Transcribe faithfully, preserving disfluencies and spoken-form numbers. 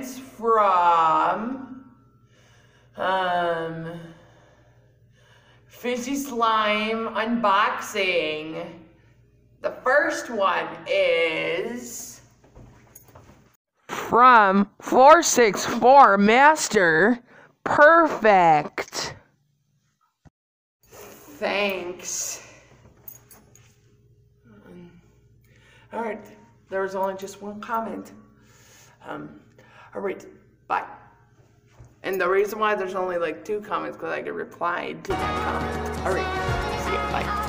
comments from um, Fizzy Slime Unboxing. The first one is from four six four Master. Perfect. Thanks. Um, all right, there was only just one comment. Um, all right, bye. And the reason why there's only like two comments because I get replied to that comment. All right, see ya, bye.